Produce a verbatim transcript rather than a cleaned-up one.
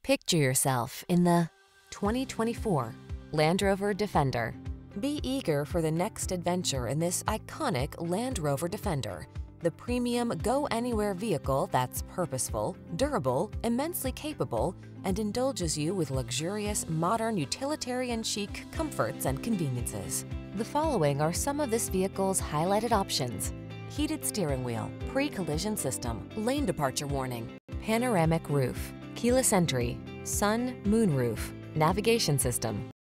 Picture yourself in the twenty twenty-four Land Rover Defender. Be eager for the next adventure in this iconic Land Rover Defender, the premium go-anywhere vehicle that's purposeful, durable, immensely capable, and indulges you with luxurious, modern, utilitarian chic comforts and conveniences. The following are some of this vehicle's highlighted options: heated steering wheel, pre-collision system, lane departure warning, panoramic roof, keyless entry, sun, moonroof, navigation system,